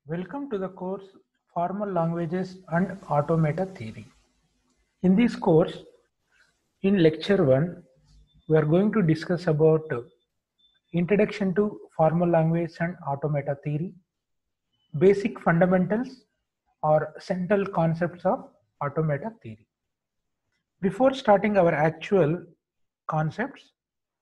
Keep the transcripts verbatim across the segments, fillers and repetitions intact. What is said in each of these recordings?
Welcome to the course Formal Languages and Automata Theory. In this course, in lecture one, we are going to discuss about uh, Introduction to Formal Language and Automata Theory, basic fundamentals or central concepts of Automata Theory. Before starting our actual concepts,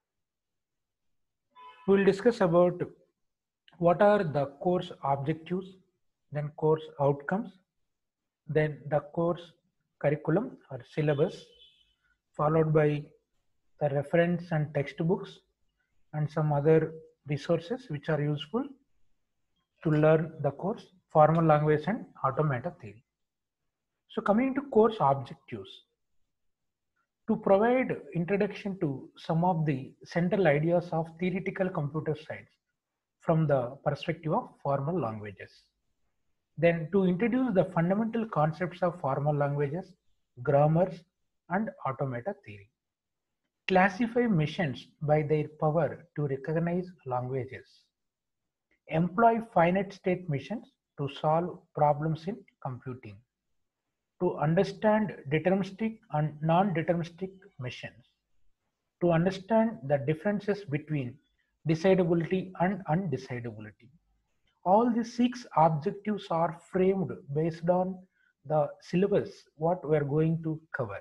we will discuss about what are the course objectives, then course outcomes, then the course curriculum or syllabus, followed by the reference and textbooks and some other resources which are useful to learn the course Formal Language and Automata Theory. So coming to course objectives, to provide introduction to some of the central ideas of theoretical computer science from the perspective of formal languages. Then to introduce the fundamental concepts of formal languages, grammars, and automata theory. Classify machines by their power to recognize languages. Employ finite state machines to solve problems in computing. To understand deterministic and non-deterministic machines. To understand the differences between decidability and undecidability. All these six objectives are framed based on the syllabus what we are going to cover.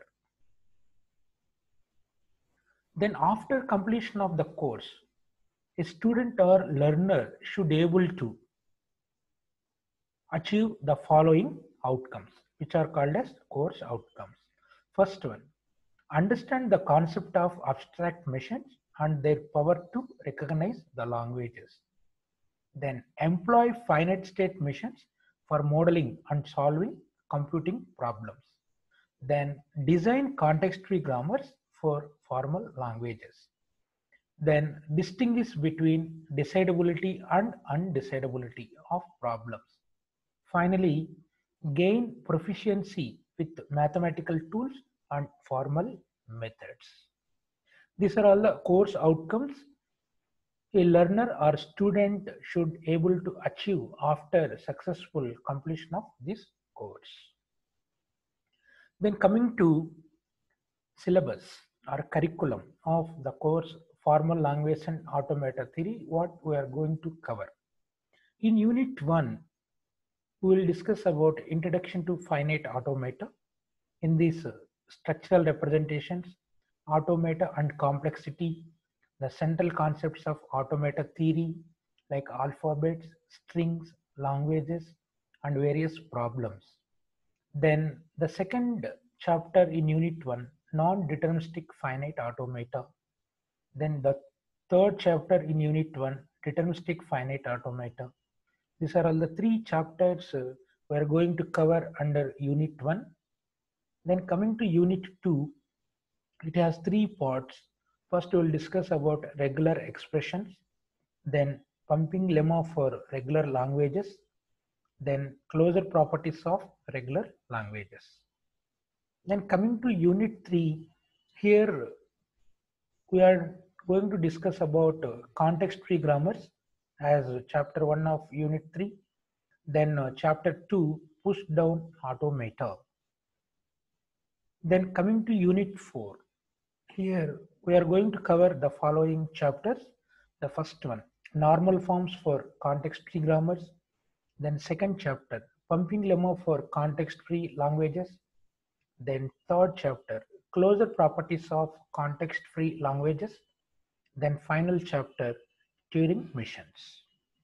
Then after completion of the course, a student or learner should be able to achieve the following outcomes, which are called as course outcomes. First one, understand the concept of abstract machines and their power to recognize the languages. Then employ finite state machines for modeling and solving computing problems. Then design context-free grammars for formal languages. Then distinguish between decidability and undecidability of problems. Finally, gain proficiency with mathematical tools and formal methods. These are all the course outcomes a learner or student should able to achieve after successful completion of this course. Then coming to syllabus or curriculum of the course Formal Language and Automata Theory, what we are going to cover. In unit one, we will discuss about introduction to finite automata. In these uh, structural representations, automata and complexity, the central concepts of automata theory like alphabets, strings, languages, and various problems. Then the second chapter in unit one, non-deterministic finite automata. Then the third chapter in unit one, deterministic finite automata. These are all the three chapters uh, we are going to cover under unit one. Then coming to unit two, it has three parts. First, we will discuss about regular expressions, then pumping lemma for regular languages, then closure properties of regular languages. Then coming to unit three, here we are going to discuss about uh, context-free grammars as chapter one of unit three, then uh, chapter two, push down automata. Then coming to unit four, here we are going to cover the following chapters. The first one, normal forms for context-free grammars. Then second chapter, pumping lemma for context-free languages. Then third chapter, closure properties of context-free languages. Then final chapter, Turing machines.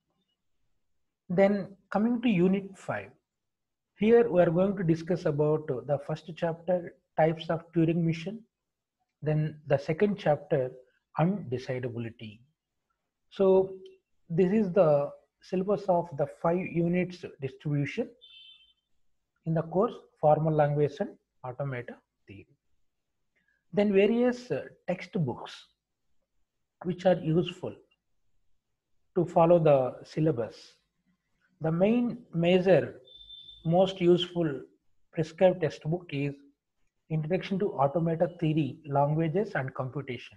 Then coming to unit five, here we are going to discuss about the first chapter, types of Turing machine. Then the second chapter, undecidability. So this is the syllabus of the five units distribution in the course Formal Language and Automata Theory. Then various textbooks which are useful to follow the syllabus. The main major most useful prescribed textbook is Introduction to Automata Theory, Languages and Computation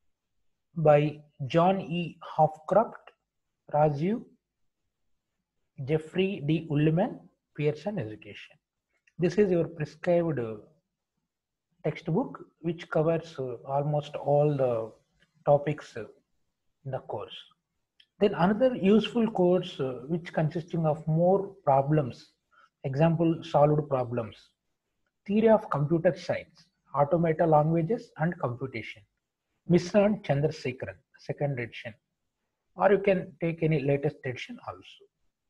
by John E. Hofcraft, Rajiv Jeffrey D. Ulliman, Pearson Education. This is your prescribed uh, textbook which covers uh, almost all the topics uh, in the course. Then another useful course uh, which consisting of more problems, example solved problems, theory of computer science, automata languages and computation, Misra and Chandrasekharan, second edition, or you can take any latest edition also.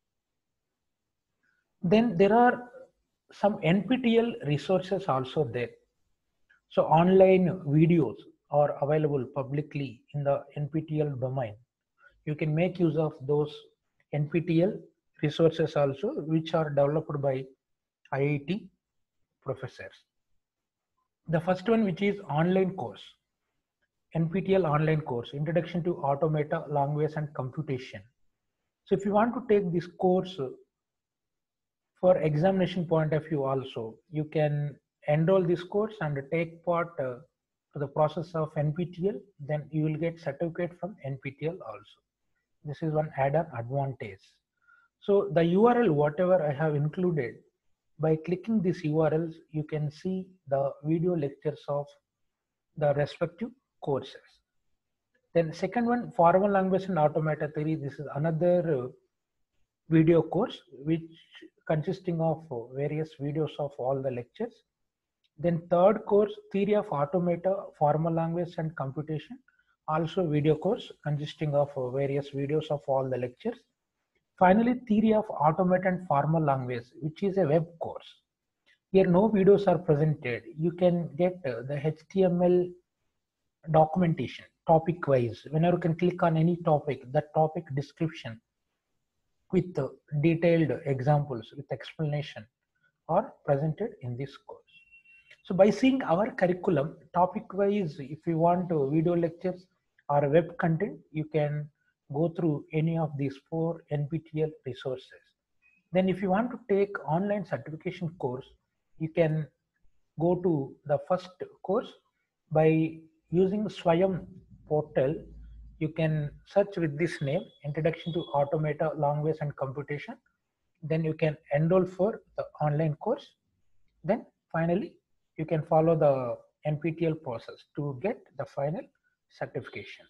Then there are some N P T L resources also there. So online videos are available publicly in the N P T L domain. You can make use of those N P T L resources also, which are developed by I I T professors. The first one, which is online course, N P T L online course, Introduction to Automata, Language and Computation. So if you want to take this course for examination point of view also, you can enroll this course and take part uh, to the process of N P T L, then you will get certificate from N P T L also. This is one add-on advantage. So the U R L, whatever I have included, by clicking these U R Ls, you can see the video lectures of the respective courses. Then second one, Formal Language and Automata Theory. This is another uh, video course which consisting of uh, various videos of all the lectures. Then third course, Theory of Automata, Formal Language and Computation, also video course consisting of uh, various videos of all the lectures. Finally, Theory of Automata and Formal Language, which is a web course. Here no videos are presented. You can get uh, the H T M L documentation topic wise. Whenever you can click on any topic, the topic description with uh, detailed examples with explanation are presented in this course. So by seeing our curriculum topic wise, if you want uh, video lectures or web content, you can go through any of these four N P T L resources. Then if you want to take online certification course, you can go to the first course by using Swayam portal. You can search with this name, Introduction to Automata, Language and Computation. Then you can enroll for the online course. Then finally, you can follow the N P T L process to get the final certification.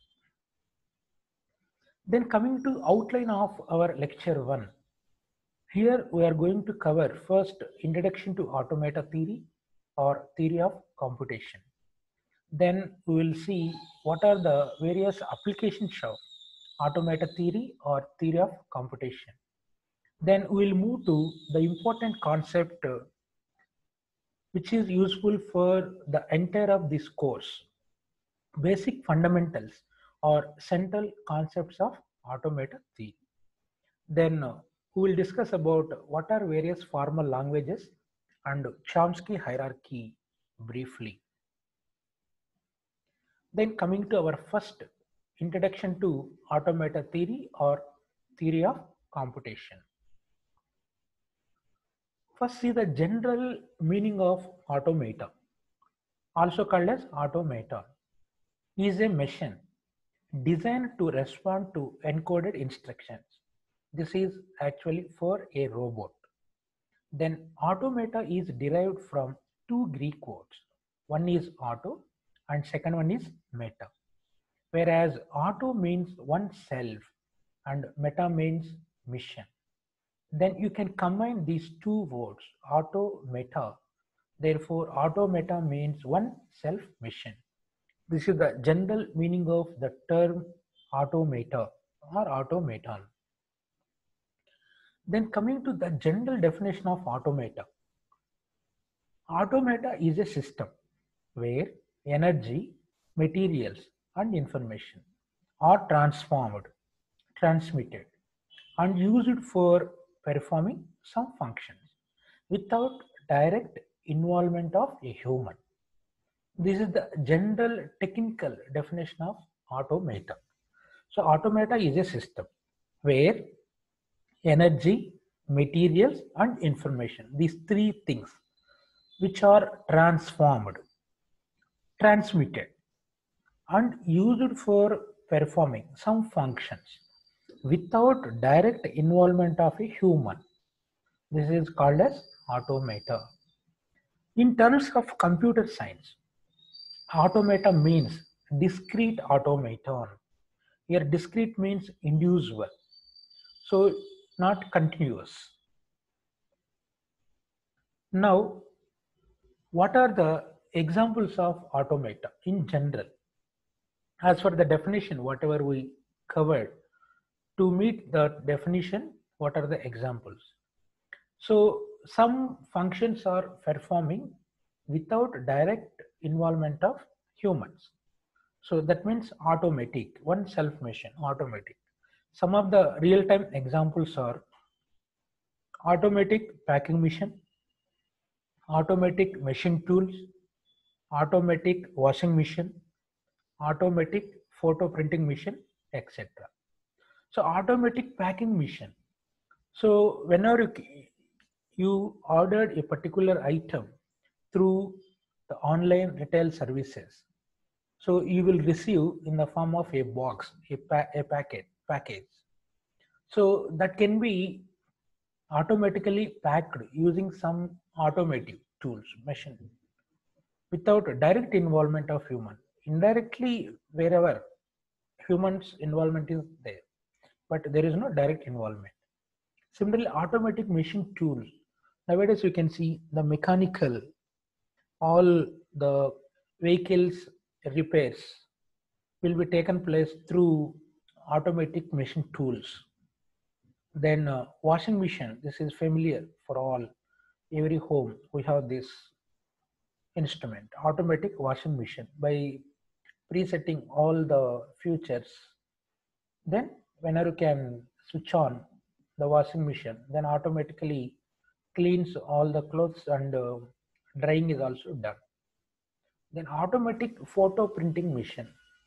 Then coming to outline of our lecture one. Here we are going to cover first Introduction to Automata Theory or Theory of Computation. Then we will see what are the various applications of Automata Theory or Theory of Computation. Then we will move to the important concept uh, which is useful for the entire of this course, basic fundamentals or central concepts of automata theory. Then uh, we will discuss about what are various formal languages and Chomsky hierarchy briefly. Then coming to our first introduction to automata theory or theory of computation. First, see the general meaning of automata, also called as automaton, is a machine designed to respond to encoded instructions. This is actually for a robot. Then automata is derived from two Greek words. One is auto and second one is meta. Whereas auto means oneself and meta means mission. Then you can combine these two words, auto, meta. Therefore, automata means one self mission. This is the general meaning of the term automata or automaton. Then coming to the general definition of automata. Automata is a system where energy, materials and information are transformed, transmitted and used for performing some functions without direct involvement of a human. This is the general technical definition of automata. So automata is a system where energy, materials and information, these three things which are transformed, transmitted and used for performing some functions without direct involvement of a human. This is called as automata. In terms of computer science, automata means discrete automaton. Here discrete means individual, so not continuous. Now, what are the examples of automata in general? As for the definition, whatever we covered, to meet the definition, what are the examples? So some functions are performing without direct involvement of humans. So that means automatic, one self machine, automatic. Some of the real-time examples are automatic packing machine, automatic machine tools, automatic washing machine, automatic photo printing machine, et cetera. So automatic packing machine. So whenever you, you ordered a particular item through the online retail services, so you will receive in the form of a box, a, pa a packet, package. So that can be automatically packed using some automative tools, machine, without direct involvement of human. Indirectly, wherever humans involvement is there, but there is no direct involvement. Similarly, automatic machine tools. Nowadays, you can see the mechanical, all the vehicles repairs will be taken place through automatic machine tools. Then uh, washing machine, this is familiar for all, every home we have this instrument, automatic washing machine. By presetting all the features, then whenever you can switch on the washing machine, then automatically cleans all the clothes and uh, drying is also done. Then automatic photo printing machine.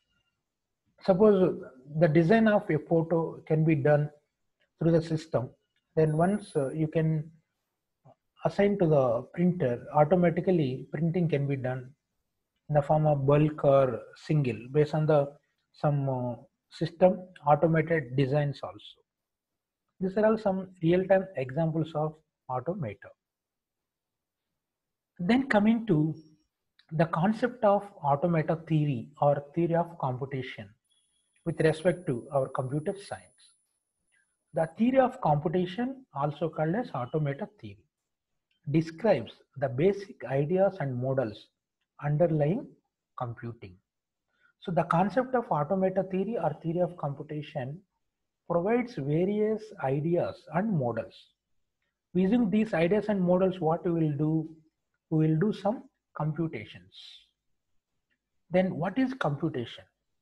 Suppose the design of a photo can be done through the system, then once uh, you can assign to the printer, automatically printing can be done in the form of bulk or single based on the some uh, system automated designs also. These are all some real-time examples of automata. Then coming to the concept of automata theory or theory of computation with respect to our computer science. The theory of computation, also called as automata theory, describes the basic ideas and models underlying computing. So the concept of automata theory or theory of computation provides various ideas and models. Using these ideas and models, what we will do? We will do some computations. Then what is computation?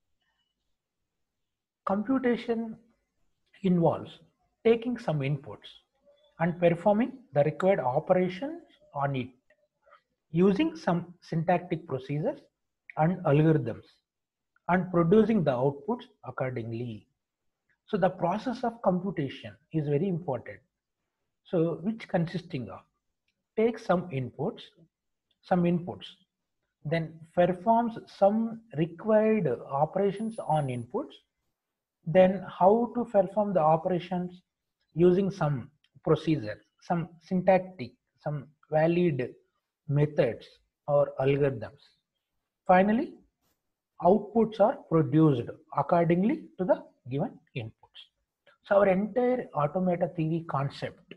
Computation involves taking some inputs and performing the required operations on it using some syntactic procedures and algorithms and producing the outputs accordingly. So the process of computation is very important. So which consisting of take some inputs, some inputs, then performs some required operations on inputs, then how to perform the operations using some procedure, some syntactic, some valid methods or algorithms. Finally, outputs are produced accordingly to the given inputs. So our entire automata theory concept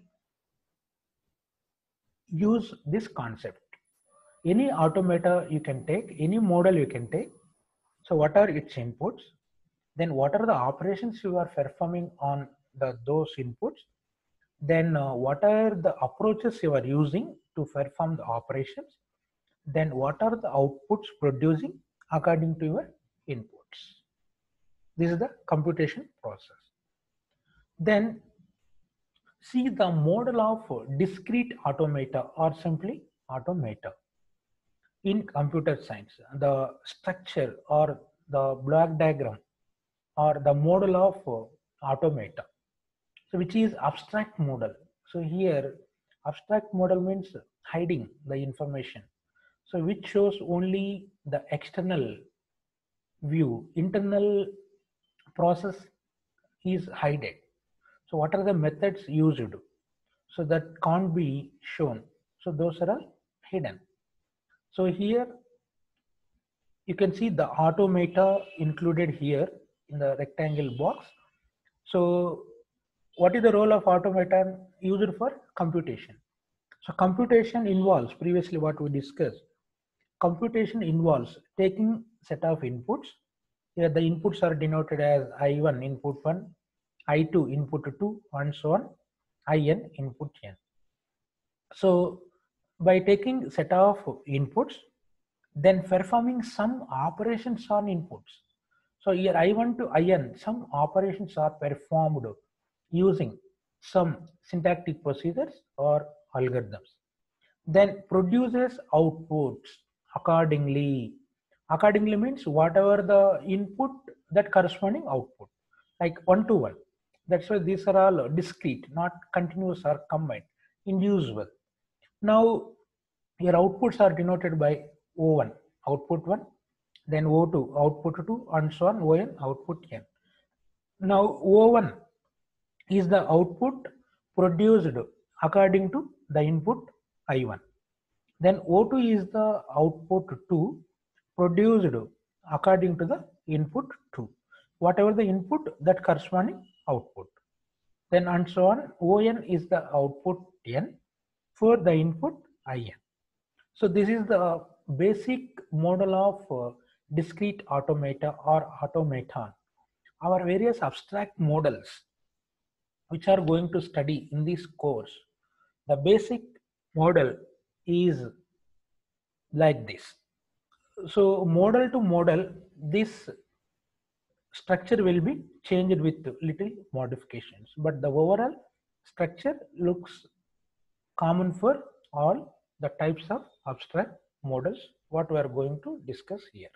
use this concept. Any automata you can take, any model you can take. So what are its inputs? Then what are the operations you are performing on the those inputs? Then uh, what are the approaches you are using to perform the operations? Then what are the outputs producing according to your inputs? This is the computation process. Then see the model of discrete automata or simply automata. In computer science, the structure or the block diagram or the model of automata, so which is abstract model. So here abstract model means hiding the information, so which shows only the external view, internal process is hidden. So what are the methods used? So that can't be shown. So those are all hidden. So here you can see the automata included here in the rectangle box. So what is the role of automata used for computation? So computation involves, previously what we discussed, computation involves taking set of inputs. Here the inputs are denoted as I one input one, I two input two, and so on, In input n. So by taking set of inputs, then performing some operations on inputs. So here I one to In, some operations are performed using some syntactic procedures or algorithms. Then produces outputs accordingly. Accordingly means whatever the input, that corresponding output, like one to one. That's why these are all discrete, not continuous or combined, individual. Now your outputs are denoted by O one, output one, then O two, output two, and so on, On, output n. Now O one is the output produced according to the input I one. Then O two is the output two produced according to the input two. Whatever the input, that corresponding output. Then and so on, On is the output n for the input In. So this is the basic model of uh, discrete automata or automaton. Our various abstract models which are going to study in this course, the basic model is like this. So model to model, this structure will be changed with little modifications, but the overall structure looks common for all the types of abstract models what we are going to discuss here.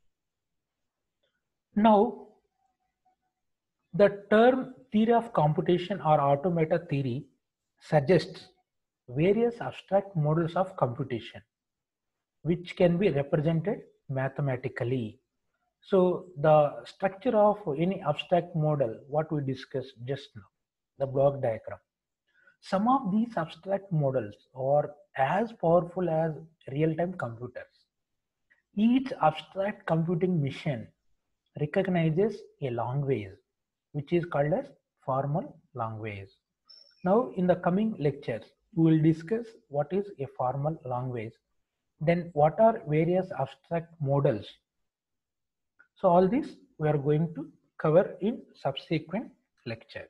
Now, the term theory of computation or automata theory suggests various abstract models of computation which can be represented mathematically. So the structure of any abstract model, what we discussed just now, the block diagram. Some of these abstract models are as powerful as real-time computers. Each abstract computing machine recognizes a language which is called as formal language. Now in the coming lectures, we will discuss what is a formal language, then what are various abstract models. So all this we are going to cover in subsequent lectures.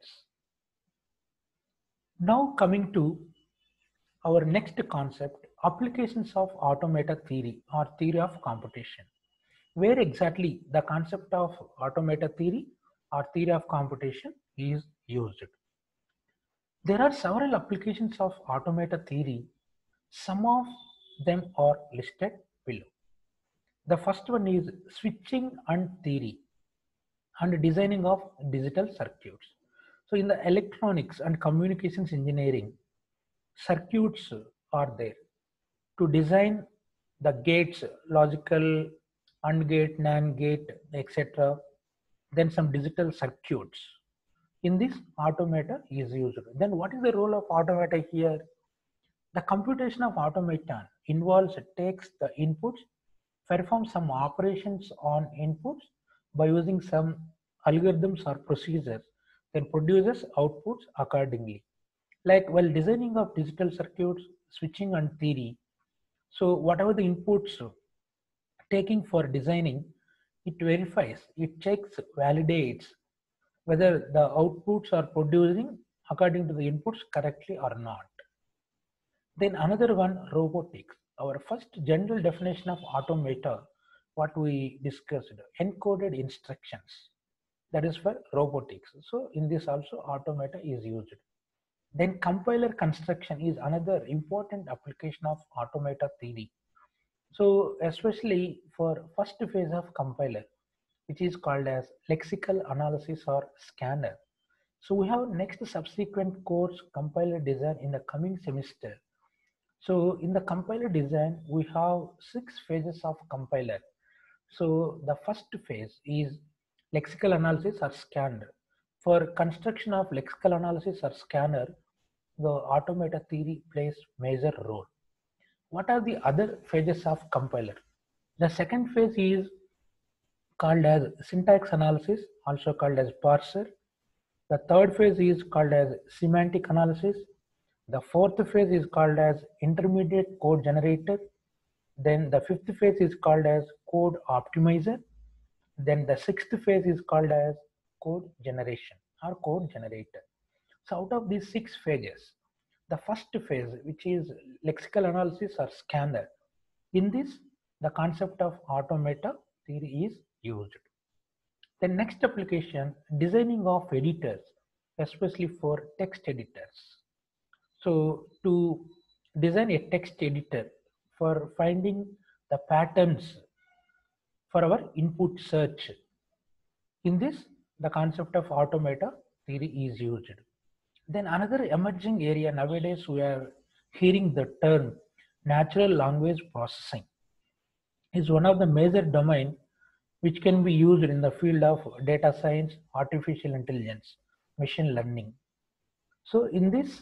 Now coming to our next concept, applications of automata theory or theory of computation. Where exactly the concept of automata theory or theory of computation is used. There are several applications of automata theory. Some of them are listed below. The first one is switching and theory and designing of digital circuits. So in the electronics and communications engineering, circuits are there to design the gates, logical, AND gate, NAND gate, et cetera. Then some digital circuits. In this, automata is used. Then what is the role of automata here? The computation of automaton involves takes the inputs, performs some operations on inputs by using some algorithms or procedures, then produces outputs accordingly. Like while designing of digital circuits, switching and theory, so whatever the inputs taking for designing, it verifies, it checks, validates whether the outputs are producing according to the inputs correctly or not. Then another one, robotics. Our first general definition of automata, what we discussed, encoded instructions. That is for robotics. So in this also automata is used. Then compiler construction is another important application of automata theory. So especially for first phase of compiler, which is called as lexical analysis or scanner. So we have next subsequent course compiler design in the coming semester. So in the compiler design, we have six phases of compiler. So the first phase is lexical analysis or scanner. For construction of lexical analysis or scanner, the automata theory plays major role. What are the other phases of compiler? The second phase is called as syntax analysis, also called as parser. The third phase is called as semantic analysis. The fourth phase is called as intermediate code generator. Then the fifth phase is called as code optimizer. Then the sixth phase is called as code generation or code generator. So out of these six phases, the first phase, which is lexical analysis or scanner, in this the concept of automata theory is used. The next application, designing of editors, especially for text editors. So to design a text editor for finding the patterns for our input search, in this the concept of automata theory is used. Then another emerging area nowadays, we are hearing the term natural language processing is one of the major domain which can be used in the field of data science, artificial intelligence, machine learning. So in this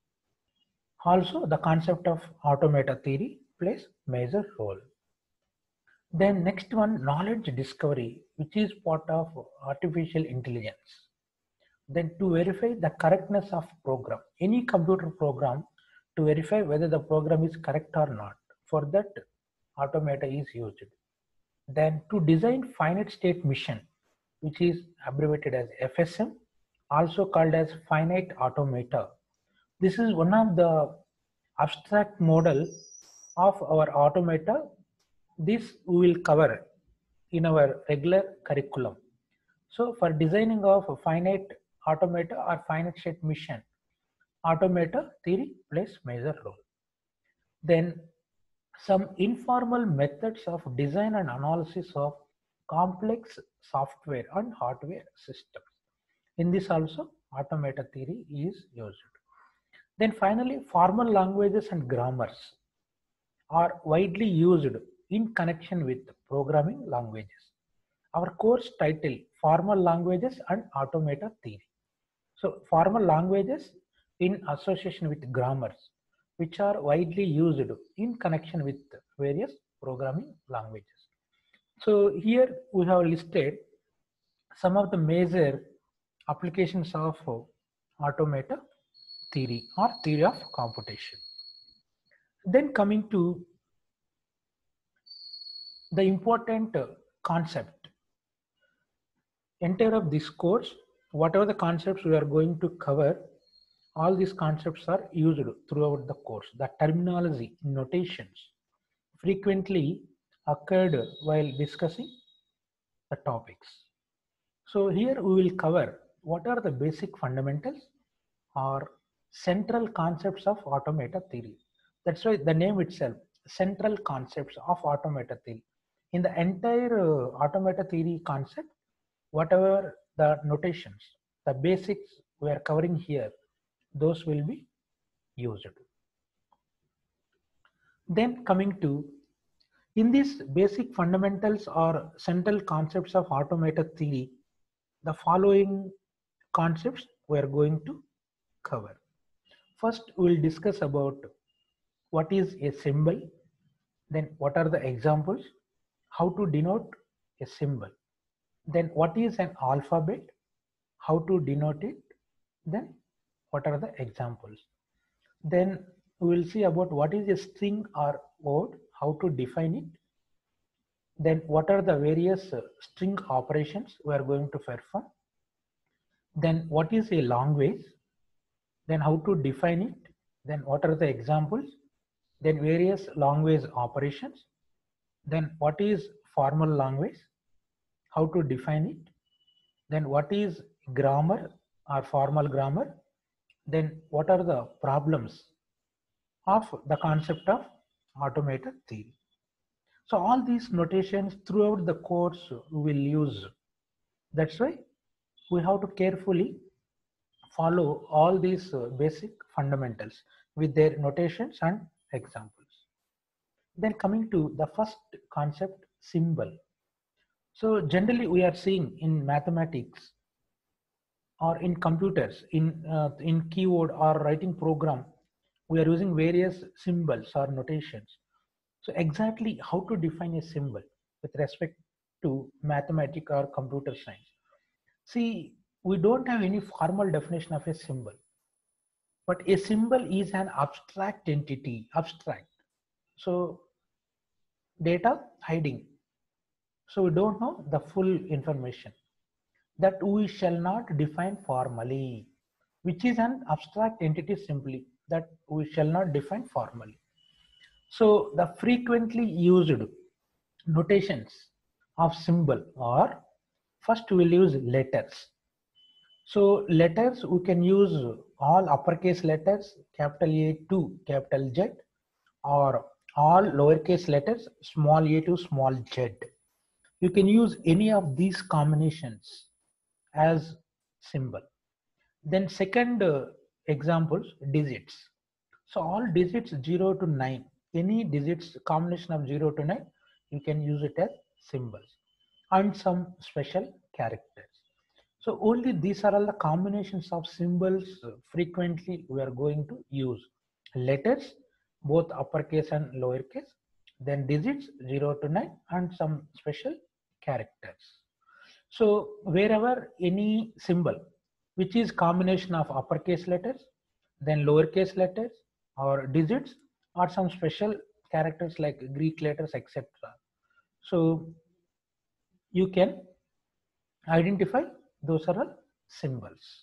also the concept of automata theory plays major role. Then next one, knowledge discovery, which is part of artificial intelligence. Then to verify the correctness of program, any computer program, to verify whether the program is correct or not. For that, automata is used. Then to design finite state mission, which is abbreviated as F S M, also called as finite automata. This is one of the abstract model of our automata. This we will cover in our regular curriculum. So for designing of a finite automata or finite state mission, automata theory plays major role. Then some informal methods of design and analysis of complex software and hardware systems. In this also automata theory is used. Then finally, formal languages and grammars are widely used in connection with programming languages. Our course title, Formal Languages and Automata Theory. So formal languages in association with grammars, which are widely used in connection with various programming languages. So here we have listed some of the major applications of automata theory or theory of computation. Then coming to the important concept, entire of this course, whatever the concepts we are going to cover, all these concepts are used throughout the course. The terminology, notations frequently occurred while discussing the topics. So here we will cover what are the basic fundamentals or central concepts of automata theory. That's why the name itself, central concepts of automata theory. In the entire uh, automata theory concept, whatever the notations, the basics we are covering here, those will be used. Then coming to, in these basic fundamentals or central concepts of automata theory, the following concepts we are going to cover. First, we will discuss about what is a symbol, then what are the examples, how to denote a symbol, then what is an alphabet, how to denote it, then what are the examples. Then we will see about what is a string or word, how to define it, then what are the various string operations we are going to perform, then what is a language, then how to define it, then what are the examples, then various language operations, then what is formal language, how to define it, then what is grammar or formal grammar, then what are the problems of the concept of automata theory. So all these notations throughout the course we will use. That's why we have to carefully follow all these uh, basic fundamentals with their notations and examples. Then coming to the first concept, symbol. So generally we are seeing in mathematics, or in computers, in, uh, in keyboard or writing program, we are using various symbols or notations. So exactly how to define a symbol with respect to mathematics or computer science. See, we don't have any formal definition of a symbol, but a symbol is an abstract entity, abstract. So data hiding. So we don't know the full information that we shall not define formally, which is an abstract entity simply that we shall not define formally. So the frequently used notations of symbol are, first we'll use letters. So letters, we can use all uppercase letters, capital A to capital Z, or all lowercase letters, small a to small z. You can use any of these combinations as symbol. Then second uh, examples, digits. So all digits zero to nine, any digits combination of zero to nine, you can use it as symbols, and some special characters. So only these are all the combinations of symbols uh, frequently we are going to use. Letters, both uppercase and lowercase, then digits zero to nine, and some special characters. So wherever any symbol which is combination of uppercase letters, then lowercase letters or digits, or some special characters like Greek letters, et cetera. So you can identify those are all symbols.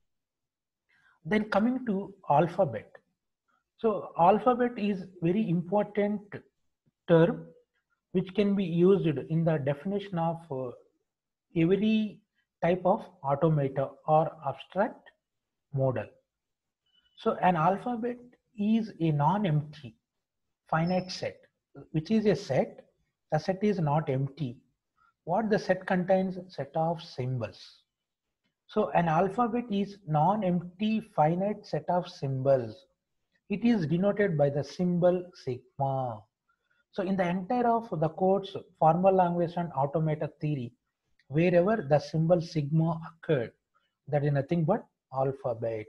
Then coming to alphabet. So alphabet is very important term which can be used in the definition of uh, every type of automata or abstract model. So an alphabet is a non-empty finite set, which is a set. The set is not empty. What the set contains? Set of symbols. So an alphabet is non-empty finite set of symbols. It is denoted by the symbol sigma. So in the entire of the course, formal language and automata theory, wherever the symbol sigma occurred, that is nothing but alphabet.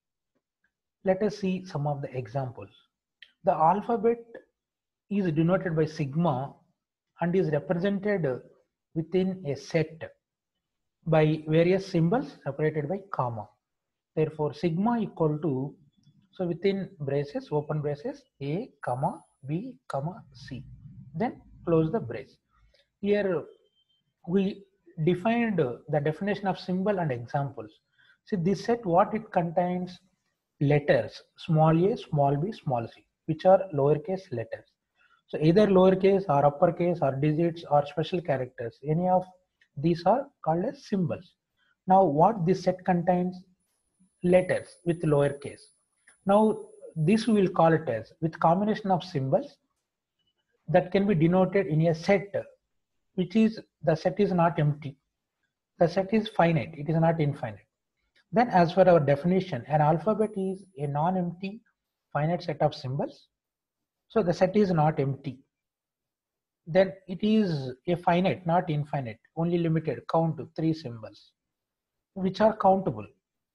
Let us see some of the examples. The alphabet is denoted by sigma and is represented within a set by various symbols separated by comma. Therefore, sigma equal to, so within braces, open braces, A, comma, B, comma, C. Then close the brace. Here we defined the definition of symbol and examples. See this set, what it contains? Letters, small a, small b, small c, which are lowercase letters. So either lowercase or uppercase or digits or special characters, any of these are called as symbols. Now what this set contains? Letters with lowercase. Now this we will call it as with combination of symbols that can be denoted in a set, which is the set is not empty. The set is finite, it is not infinite. Then as per our definition, an alphabet is a non-empty finite set of symbols. So the set is not empty. Then it is a finite, not infinite, only limited, count to three symbols, which are countable.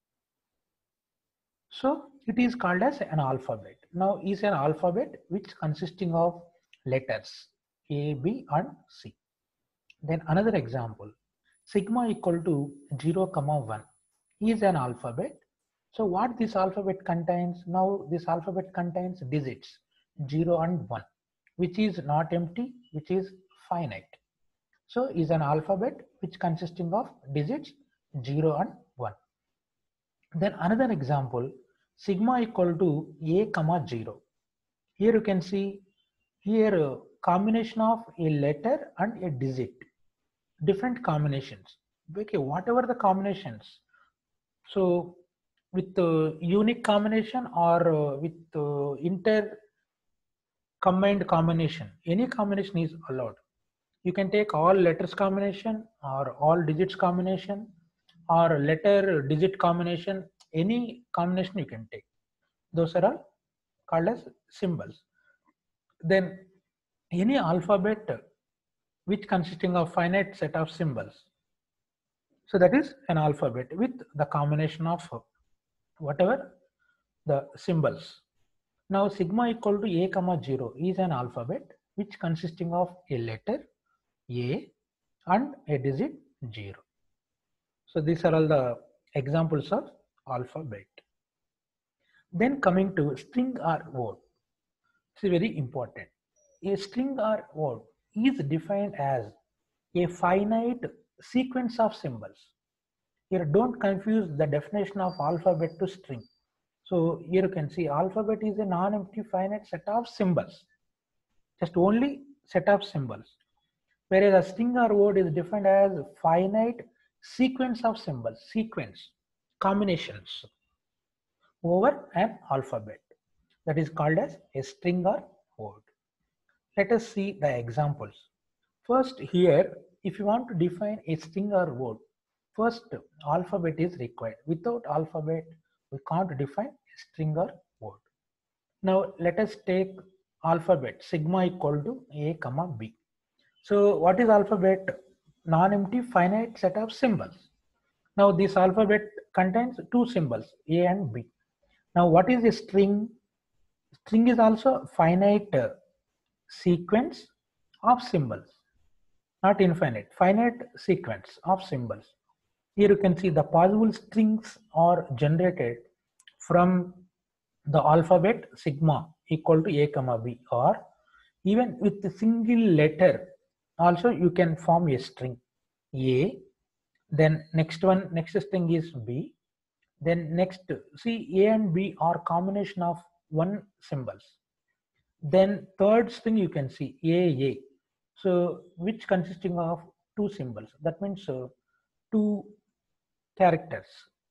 So it is called as an alphabet. Now is an alphabet which consisting of letters A, B and C. Then another example, sigma equal to zero comma one is an alphabet. So what this alphabet contains? Now this alphabet contains digits zero and one, which is not empty, which is finite. So is an alphabet which consisting of digits zero and one. Then another example, sigma equal to a comma zero. Here you can see here a combination of a letter and a digit, different combinations. Okay, whatever the combinations. So with uh, unique combination or uh, with uh, inter combined combination, any combination is allowed. You can take all letters combination or all digits combination or letter digit combination, any combination you can take. Those are all called as symbols. Then any alphabet which consisting of finite set of symbols, So that is an alphabet with the combination of whatever the symbols. Now sigma equal to a comma zero is an alphabet which consisting of a letter A and a digit zero. So these are all the examples of alphabet. Then coming to string or word. It's very important. A string or word is defined as a finite sequence of symbols. Here don't confuse the definition of alphabet to string. So here you can see alphabet is a non-empty finite set of symbols. Just only set of symbols. Whereas a string or word is defined as finite sequence of symbols, sequence, combinations over an alphabet. That is called as a string or word. Let us see the examples. First here, if you want to define a string or word, first alphabet is required. Without alphabet, we can't define a string or word. Now let us take alphabet sigma equal to a comma b. So what is alphabet? Non-empty finite set of symbols. Now this alphabet contains two symbols a and b. Now what is a string? String is also finite uh, sequence of symbols, not infinite, finite sequence of symbols. Here you can see the possible strings are generated from the alphabet sigma equal to a comma b, or even with a single letter also you can form a string a, then next one, next string is b, then next, see a and b are combination of one symbols. Then third string you can see A A, so which consisting of two symbols. That means uh, two characters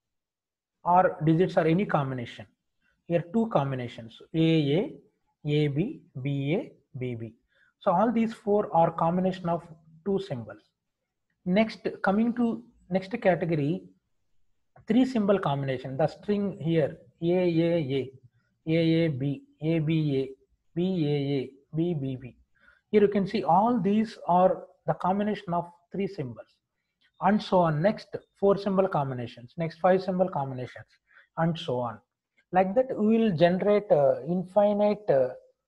or digits or any combination. Here two combinations A A, A B, B A, B B. So all these four are combination of two symbols. Next, coming to next category, three symbol combination. The string here A A A, A A B, A B A, B A A, B B B. Here you can see all these are the combination of three symbols, and so on. Next four symbol combinations, next five symbol combinations, and so on. Like that, we will generate uh, infinite uh,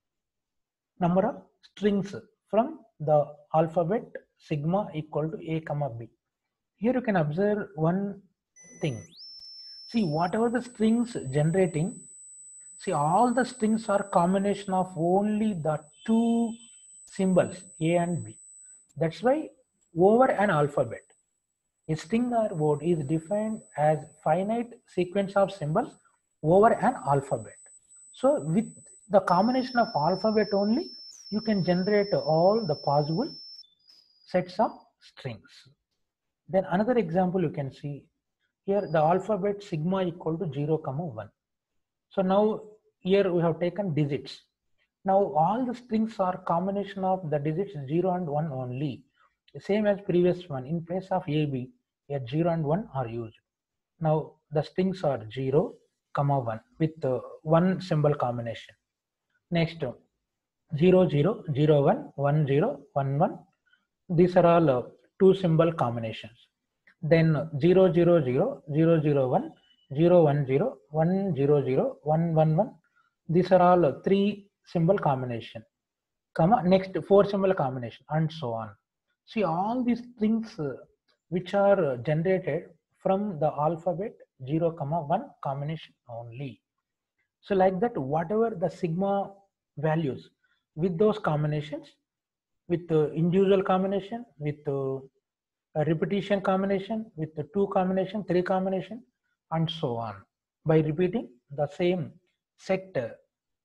number of strings from the alphabet sigma equal to a comma b. Here you can observe one thing. See, whatever the strings generating, see all the strings are combination of only the two symbols A and B. That's why over an alphabet, a string or word is defined as finite sequence of symbols over an alphabet. So with the combination of alphabet only, you can generate all the possible sets of strings. Then another example you can see here, the alphabet sigma equal to zero comma one. So now here we have taken digits. Now all the strings are combination of the digits zero and one only. The same as previous one. In place of A B, here zero and one are used. Now the strings are zero comma one with uh, one symbol combination. Next zero zero zero one one zero one one. These are all uh, two symbol combinations. Then zero zero zero zero zero one zero one zero one zero zero one one one. These are all uh, three symbol combination. Comma next four symbol combination, and so on. See all these things uh, which are uh, generated from the alphabet zero comma one combination only. So like that, whatever the sigma values with those combinations, with the individual combination, with the a repetition combination, with the two combination, three combination, and so on, by repeating the same set uh,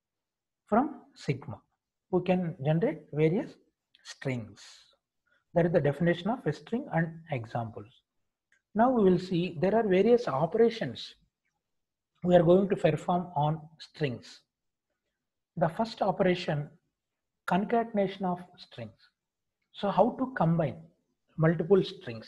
from sigma, we can generate various strings. That is the definition of a string and examples. Now we will see there are various operations we are going to perform on strings. The first operation, concatenation of strings. So how to combine multiple strings?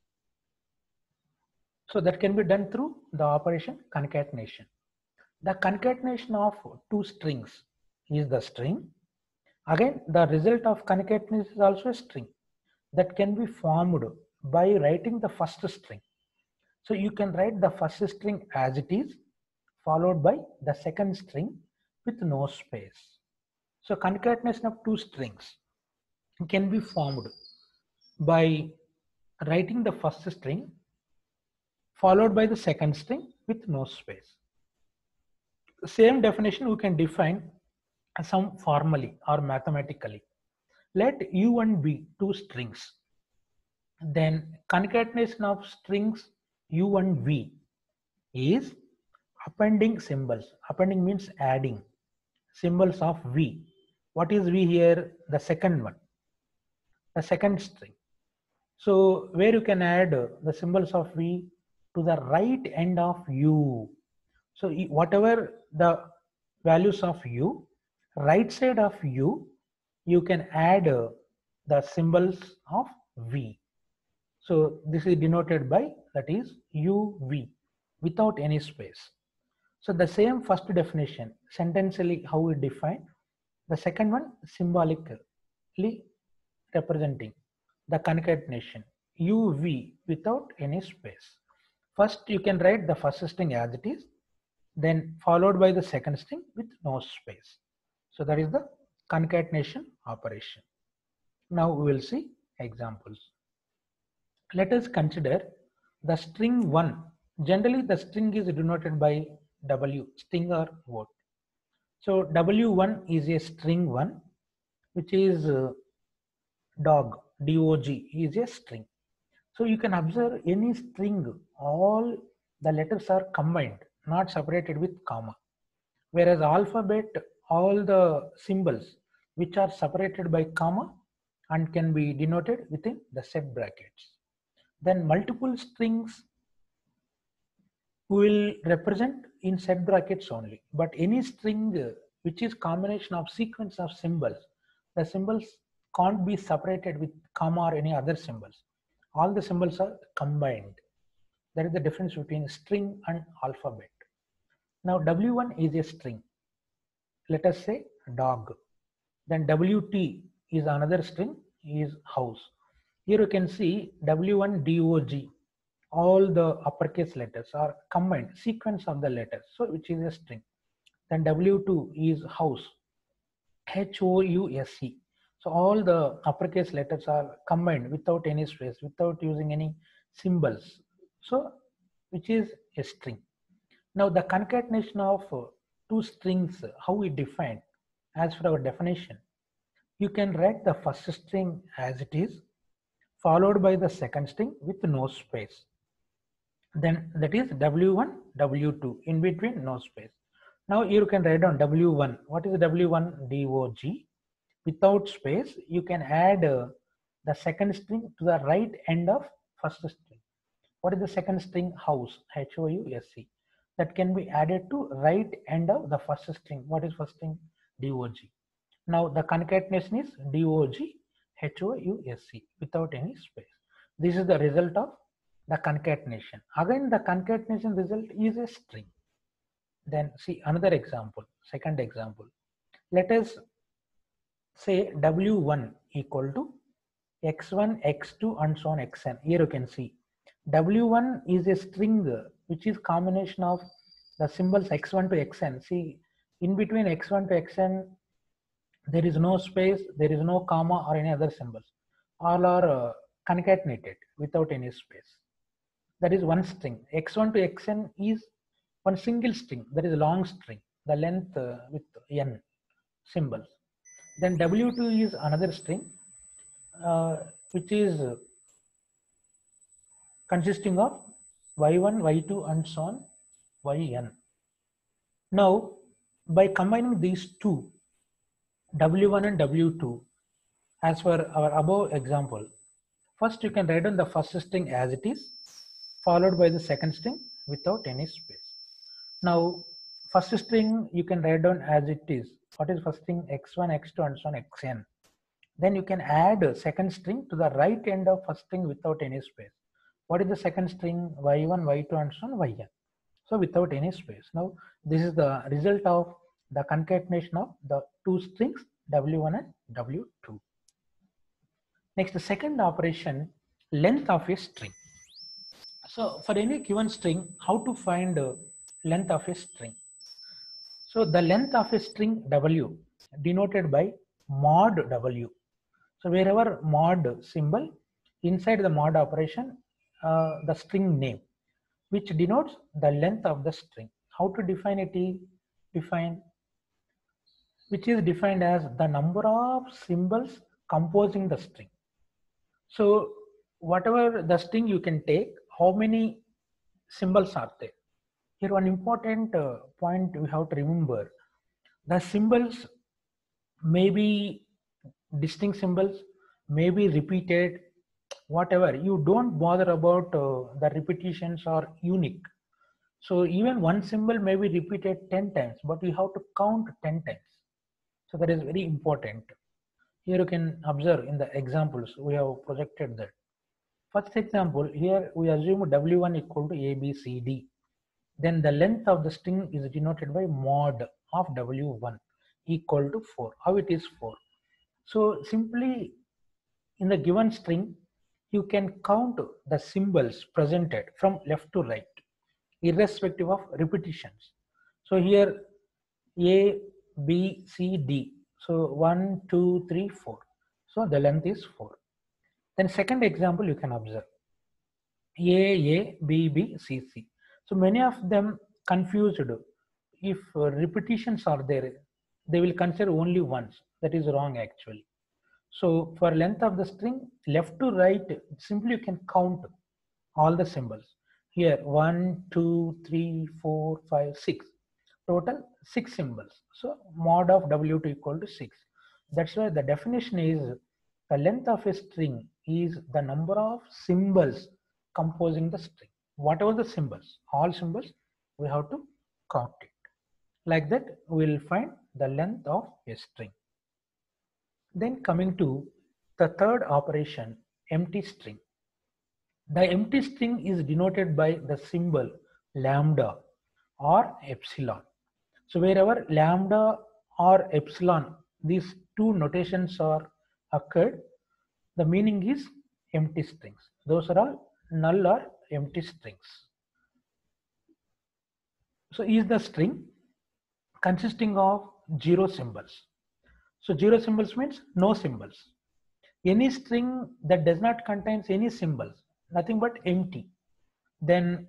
So that can be done through the operation concatenation. The concatenation of two strings is the string. Again, the result of concatenation is also a string that can be formed by writing the first string. So you can write the first string as it is, followed by the second string with no space. So concatenation of two strings can be formed by writing the first string followed by the second string with no space. The same definition we can define some formally or mathematically. Let U and B two strings. Then concatenation of strings U and V is appending symbols. Appending means adding symbols of V. What is V here? The second one, the second string. So where you can add the symbols of V to the right end of U. So whatever the values of U, right side of U, you can add the symbols of V. So this is denoted by, that is U V, without any space. So the same first definition, sentencially how we define, the second one symbolically representing the concatenation U V without any space. First you can write the first string as it is, then followed by the second string with no space. So that is the concatenation operation. Now we will see examples. Let us consider the string one. Generally the string is denoted by W, string or word. So W one is a string one, which is uh, dog, D O G is a string. So you can observe any string, all the letters are combined, not separated with comma. Whereas alphabet, all the symbols which are separated by comma and can be denoted within the set brackets. Then multiple strings will represent in set brackets only, but any string which is combination of sequence of symbols, the symbols can't be separated with comma or any other symbols. All the symbols are combined. That is the difference between string and alphabet. Now W one is a string. Let us say dog. Then W T is another string, is house. Here you can see W one D O G. All the uppercase letters are combined, sequence of the letters, so which is a string. Then W two is house, H O U S E. So all the uppercase letters are combined without any space, without using any symbols. So which is a string. Now the concatenation of two strings, how we define as per our definition. You can write the first string as it is, followed by the second string with no space. Then that is W one, W two, in between no space. Now you can write down W one. What is W one? D O G. Without space, you can add uh, the second string to the right end of first string. What is the second string? House, H O U S E. That can be added to right end of the first string. What is first string? D O G. Now the concatenation is D O G, H O U S E, without any space. This is the result of the concatenation. Again, the concatenation result is a string. Then see another example, second example. Let us say W one equal to X one, X two and so on Xn. Here you can see W one is a string which is combination of the symbols X one to Xn. See, in between X one to Xn, there is no space, there is no comma or any other symbols. All are uh, concatenated without any space. That is one string. X one to Xn is one single string, that is a long string, the length uh, with n symbols. Then W two is another string uh, which is uh, consisting of Y one, Y two and so on Yn. Now by combining these two, W one and W two, as per our above example, first you can write down the first string as it is, followed by the second string without any space. Now first string you can write down as it is. What is first string? X one, X two and so on Xn. Then you can add a second string to the right end of first string without any space. What is the second string? Y one, Y two and so on Yn. So without any space. Now this is the result of the concatenation of the two strings W one and W two. Next, the second operation, length of a string. So for any given string, how to find uh, length of a string? So the length of a string W denoted by mod W. So wherever mod symbol, inside the mod operation, uh, the string name, which denotes the length of the string. How to define it? Define which is defined as the number of symbols composing the string. So whatever the string you can take, how many symbols are there? Here one important uh, point we have to remember, the symbols may be distinct symbols, may be repeated, whatever. You don't bother about uh, the repetitions or unique. So even one symbol may be repeated ten times, but you have to count ten times. So that is very important. Here you can observe in the examples we have projected that. First example, here we assume W one equal to A B C D. Then the length of the string is denoted by mod of W one equal to four. How it is four? So simply in the given string, you can count the symbols presented from left to right, irrespective of repetitions. So here A, B, C, D. So one, two, three, four. So the length is four. Then second example you can observe A, A, B, B, C, C. So many of them confused. If uh, repetitions are there, they will consider only once. That is wrong actually. So for length of the string, left to right, simply you can count all the symbols. Here one, two, three, four, five, six. Total six symbols. So mod of W two equal to six. That's why the definition is the length of a string is the number of symbols composing the string. Whatever the symbols, all symbols, we have to count it. Like that, we will find the length of a string. Then coming to the third operation, empty string. The empty string is denoted by the symbol lambda or epsilon. So wherever lambda or epsilon, these two notations are occurred, the meaning is empty strings. Those are all null or empty strings. So is the string consisting of zero symbols. So zero symbols means no symbols. Any string that does not contain any symbols, nothing but empty, then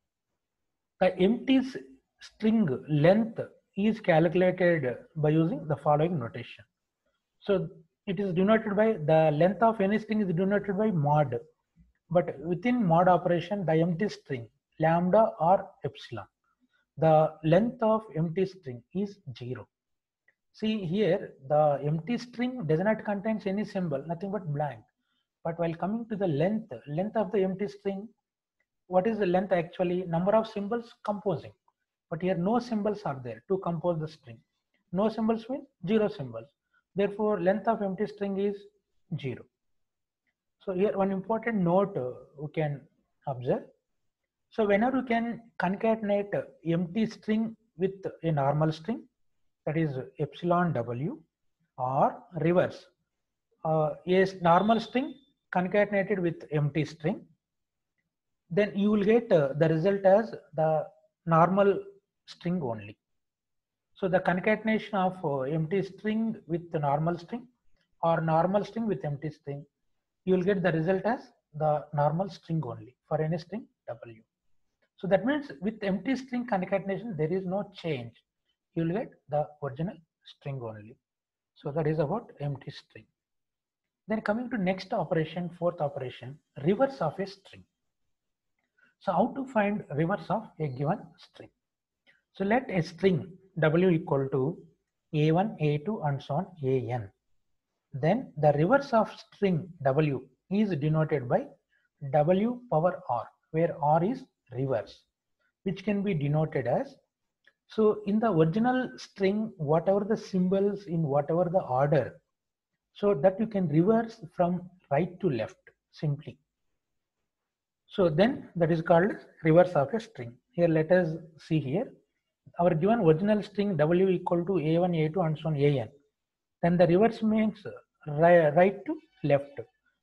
the empty string length is calculated by using the following notation. So it is denoted by the length of any string is denoted by mod, but within mod operation, the empty string lambda or epsilon, the length of empty string is zero. See here, the empty string does not contain any symbol, nothing but blank. But while coming to the length, length of the empty string, what is the length actually? Number of symbols composing. But here no symbols are there to compose the string. No symbols means zero symbols. Therefore, length of empty string is zero. So here one important note uh, we can observe. So whenever you can concatenate empty string with a normal string, that is epsilon W, or reverse, uh, a normal string concatenated with empty string, then you will get uh, the result as the normal string only. So the concatenation of uh, empty string with the normal string or normal string with empty string, you will get the result as the normal string only for any string W. So that means with empty string concatenation, there is no change. You will get the original string only. So that is about empty string. Then coming to next operation, fourth operation, reverse of a string. So how to find reverse of a given string? So let a string W equal to A one, A two and so on A N. Then the reverse of string W is denoted by W power R, where R is reverse, which can be denoted as, so in the original string, whatever the symbols in whatever the order, so that you can reverse from right to left simply. So then that is called reverse of a string. Here let us see here. Our given original string W equal to A one, A two and so on A N. Then the reverse means right to left.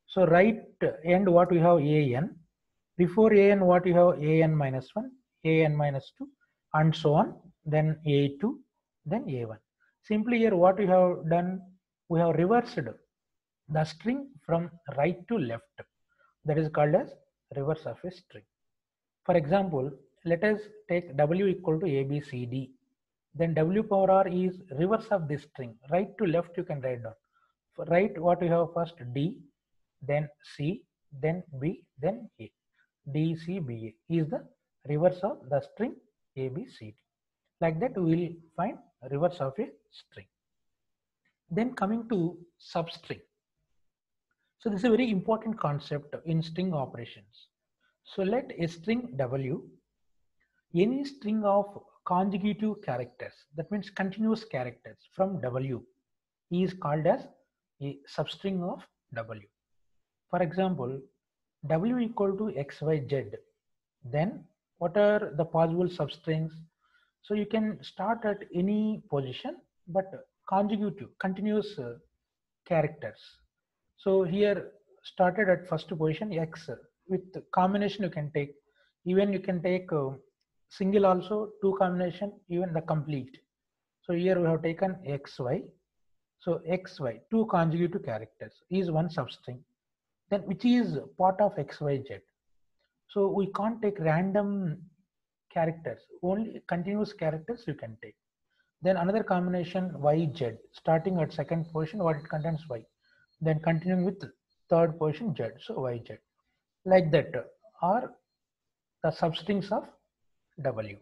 So right end what we have an, before an what you have an minus one, an minus two, and so on, then a two, then a one. Simply here what we have done, we have reversed the string from right to left. That is called as reverse of a string. For example, let us take w equal to abcd. Then w power r is reverse of this string. Right to left you can write down. For right what we have first d, then c, then b, then a. D, C, B, A is the reverse of the string A, B, C, D. Like that we will find reverse of a string. Then coming to substring. So this is a very important concept in string operations. So let a string W, any string of consecutive characters, that means continuous characters from W, is called as a substring of W. For example, W equal to X Y Z. Then what are the possible substrings? So you can start at any position, but consecutive, continuous uh, characters. So here started at first position X, with combination you can take, even you can take uh, single also, two combination, even the complete. So here we have taken X Y. So X Y, two consecutive characters is one substring, then which is part of X Y Z. So we can't take random characters, only continuous characters you can take. Then another combination Y Z, starting at second position what it contains Y, then continuing with third position Z, so Y Z. Like that are the substrings of W.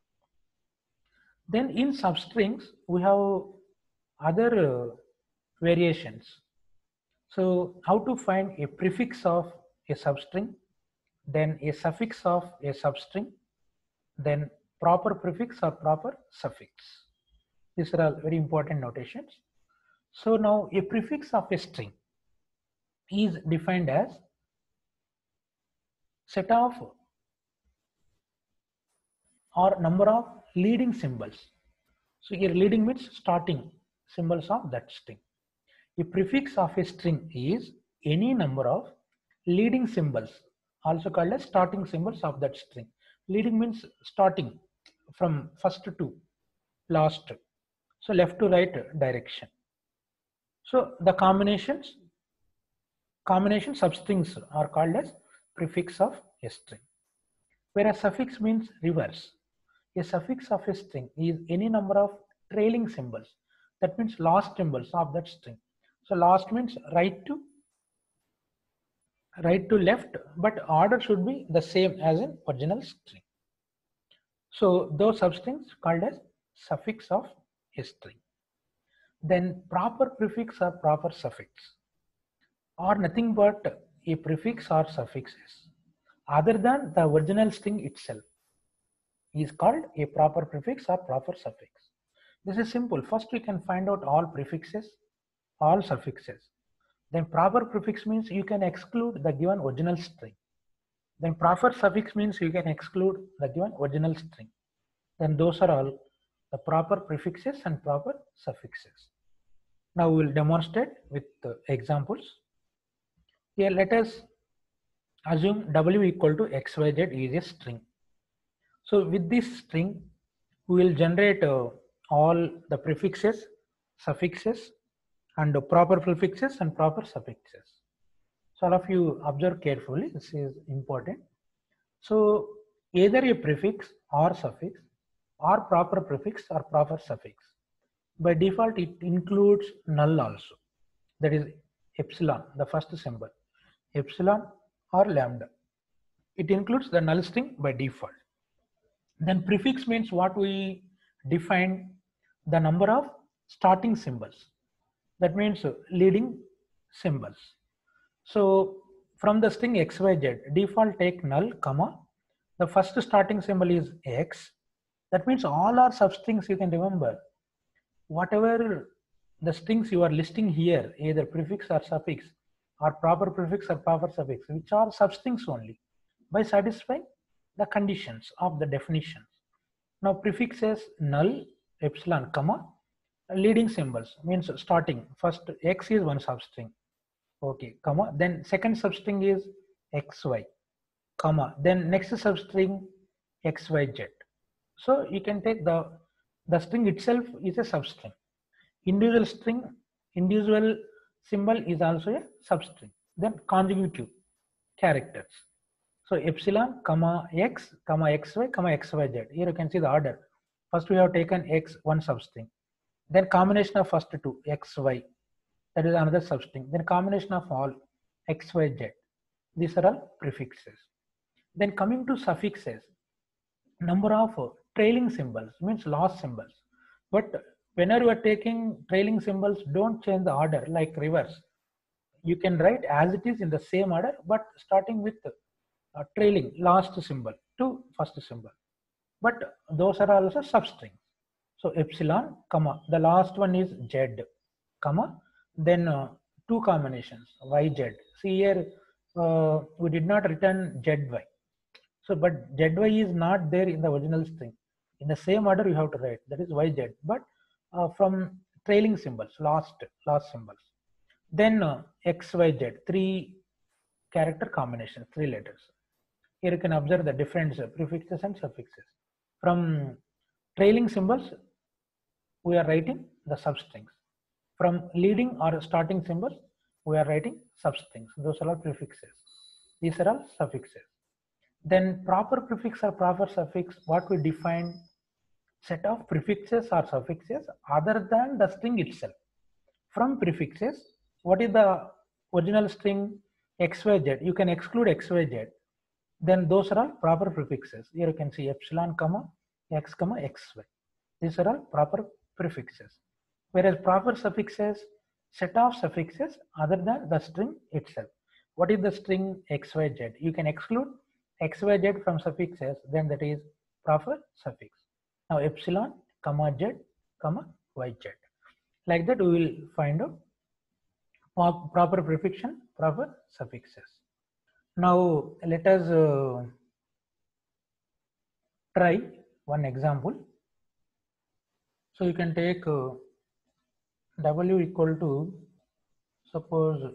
Then in substrings we have other uh, variations. So how to find a prefix of a substring, then a suffix of a substring, then proper prefix or proper suffix. These are all very important notations. So now a prefix of a string is defined as set of or number of leading symbols. So here leading means starting symbols of that string. A prefix of a string is any number of leading symbols, also called as starting symbols of that string. Leading means starting from first to last, so left to right direction. So the combinations, combination substrings are called as prefix of a string. Whereas suffix means reverse. A suffix of a string is any number of trailing symbols. That means last symbols of that string. So last means right to right to left, but order should be the same as in original string. So those substrings called as suffix of a string. Then proper prefix or proper suffix are nothing but a prefix or suffixes other than the original string itself is called a proper prefix or proper suffix. This is simple. First we can find out all prefixes, all suffixes. Then proper prefix means you can exclude the given original string. Then proper suffix means you can exclude the given original string. Then those are all the proper prefixes and proper suffixes. Now we will demonstrate with uh, examples. Here let us assume W equal to X Y Z is a string. So with this string, we will generate uh, all the prefixes, suffixes, and the proper prefixes and proper suffixes. So all of you observe carefully, this is important. So either a prefix or suffix or proper prefix or proper suffix. By default, it includes null also. That is epsilon, the first symbol, epsilon or lambda. It includes the null string by default. Then prefix means what we define the number of starting symbols. That means leading symbols. So from the string X Y Z, default take null, comma, the first starting symbol is X. That means all our substrings you can remember. Whatever the strings you are listing here, either prefix or suffix, or proper prefix or proper suffix, which are substrings only, by satisfying the conditions of the definitions. Now prefixes null, epsilon, comma, leading symbols means starting. First X is one substring, Okay, comma. Then second substring is xy, comma. Then next substring xyz. So you can take the the string itself is a substring. Individual string, individual symbol is also a substring. Then conjugative characters. So epsilon, comma x, comma xy, comma xyz. Here you can see the order. First we have taken x, one substring. Then combination of first two, xy, that is another substring. Then combination of all xyz. These are all prefixes. Then coming to suffixes, number of trailing symbols means last symbols. But whenever you are taking trailing symbols, don't change the order like reverse. You can write as it is in the same order, but starting with uh, trailing last symbol to first symbol. But those are also substrings. So epsilon, comma, the last one is z, comma, then uh, two combinations, yz. See here, uh, we did not return zy. So, but zy is not there in the original string. In the same order, you have to write, that is yz, but uh, from trailing symbols, last, last symbols. Then uh, xyz, three character combinations, three letters. Here you can observe the difference of prefixes and suffixes. From trailing symbols, we are writing the substrings. From leading or starting symbols, we are writing substrings. Those are all prefixes. These are all suffixes. Then proper prefix or proper suffix, what we define, set of prefixes or suffixes other than the string itself. From prefixes, what is the original string xyz? You can exclude xyz. Then those are all proper prefixes. Here you can see epsilon, comma, x, comma, xy. These are all proper prefixes. Whereas proper suffixes, set of suffixes other than the string itself. What is the string xyz? You can exclude xyz from suffixes, then that is proper suffix. Now epsilon, comma, z, comma, yz. Like that we will find out proper prefix and proper suffixes. Now let us uh, try one example. So you can take uh, w equal to, suppose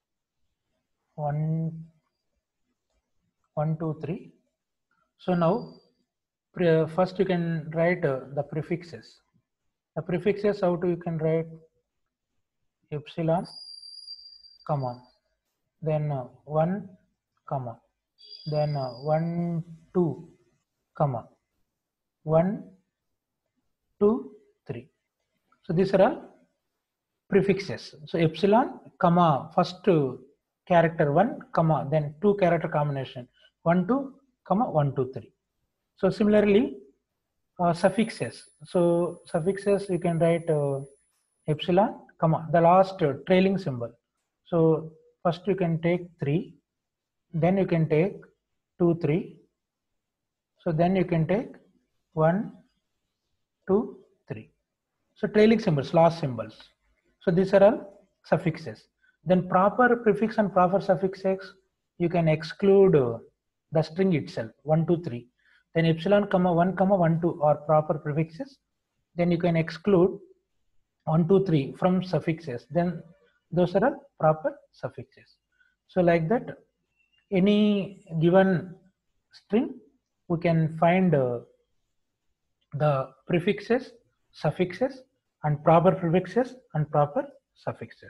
one, one, two, three. So now first you can write uh, the prefixes. The prefixes, how to you can write epsilon, comma, then uh, one, comma, then uh, one, two, comma, one, two, three. So these are all prefixes. So epsilon, comma, first uh, character one, comma, then two character combination, one, two, comma, one, two, three. So similarly, uh, suffixes. So suffixes you can write uh, epsilon, comma, the last uh, trailing symbol. So first you can take three, then you can take two, three. So then you can take one, two, three. So trailing symbols, last symbols. So these are all suffixes. Then proper prefix and proper suffixes, you can exclude uh, the string itself, one, two, three. Then epsilon, comma, one, comma, one, two are proper prefixes. Then you can exclude one, two, three from suffixes. Then those are all proper suffixes. So like that, any given string, we can find uh, the prefixes, suffixes, and proper prefixes and proper suffixes.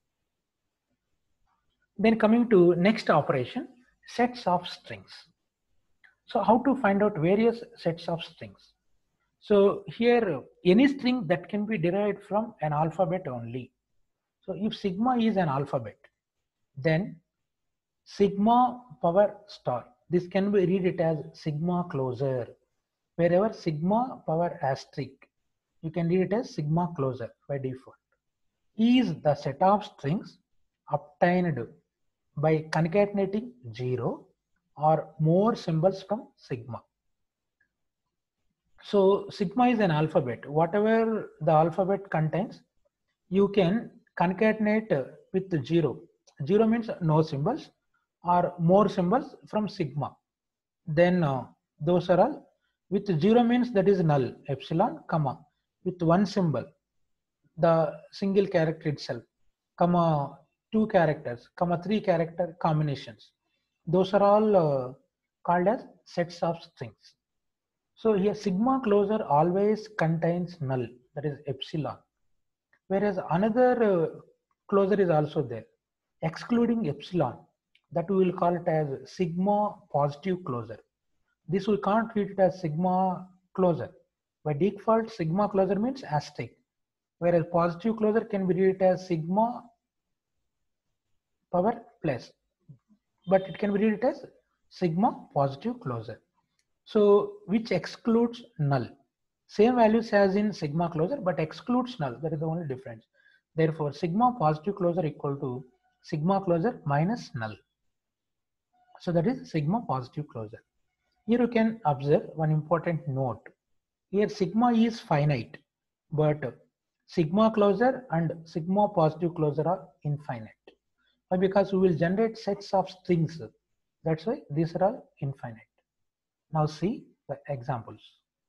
Then coming to next operation, sets of strings. So how to find out various sets of strings? So here, any string that can be derived from an alphabet only. So if sigma is an alphabet, then sigma power star, this can be read it as sigma closer. Wherever sigma power asterisk, you can read it as sigma closer by default. Is the set of strings obtained by concatenating zero or more symbols from sigma. So sigma is an alphabet. Whatever the alphabet contains, you can concatenate with zero. Zero means no symbols or more symbols from sigma. Then uh, those are all. With zero means that is null, epsilon, comma. With one symbol, the single character itself, comma, two characters, comma three character combinations. Those are all uh, called as sets of strings. So here sigma closure always contains null, that is epsilon. Whereas another uh, closure is also there, excluding epsilon, that we will call it as sigma positive closure. This we can't treat it as sigma closure. By default, sigma closure means asterisk, whereas positive closure can be treated as sigma power plus, but it can be treated as sigma positive closure. So which excludes null. Same values as in sigma closure, but excludes null. That is the only difference. Therefore, sigma positive closure equal to sigma closure minus null. So that is sigma positive closure. Here you can observe one important note. Here sigma is finite, but sigma closure and sigma positive closure are infinite. Why? Because we will generate sets of strings. That's why these are all infinite. Now see the examples.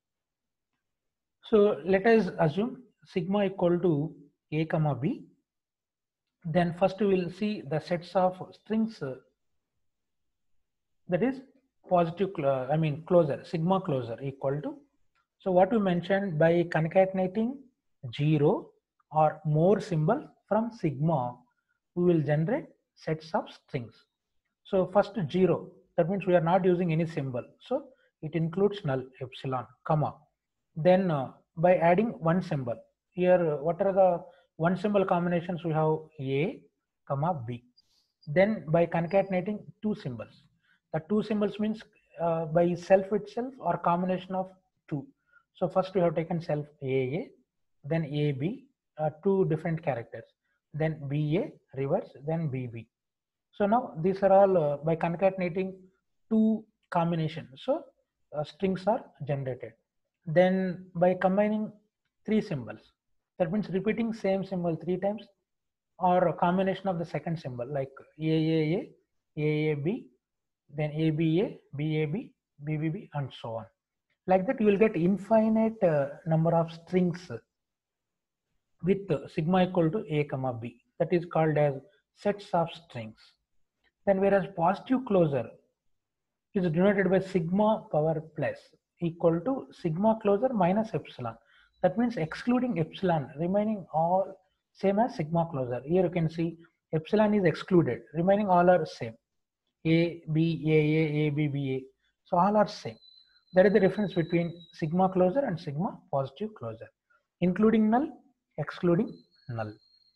So let us assume sigma equal to a comma b. Then first we will see the sets of strings, uh, that is positive, I mean closure, sigma closure equal to. So what we mentioned, by concatenating zero or more symbol from sigma, we will generate sets of strings. So first zero, that means we are not using any symbol. So it includes null epsilon, comma. Then uh, by adding one symbol, here what are the one symbol combinations? We have A, comma B. Then by concatenating two symbols, the two symbols means uh, by self itself or combination of two. So first we have taken self A A, then A B, uh, two different characters, then B A reverse, then B B. So now these are all uh, by concatenating two combinations. So uh, strings are generated. Then by combining three symbols, that means repeating same symbol three times, or a combination of the second symbol like A A A, A A B, then A B A, B A B, B B B, and so on. Like that, you will get infinite uh, number of strings with uh, sigma equal to A comma B. That is called as sets of strings. Then whereas positive closure is denoted by sigma power plus equal to sigma closure minus epsilon. That means excluding epsilon, remaining all same as sigma closure. Here you can see epsilon is excluded, remaining all are same. A, B, A, A, A, B, B, A. So all are same. That is the difference between sigma closure and sigma positive closure, including null, excluding null.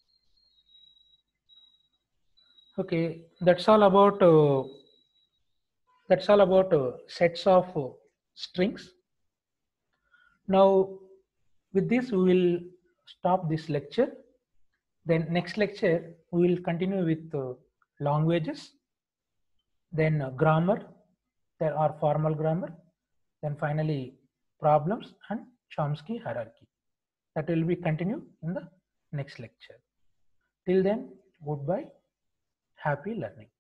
Okay, that's all about uh, that's all about uh, sets of uh, strings. Now with this we will stop this lecture. Then next lecture we will continue with uh, languages, then uh, grammar, there are formal grammar, then finally problems and Chomsky hierarchy. That will be continued in the next lecture. Till then, goodbye, happy learning.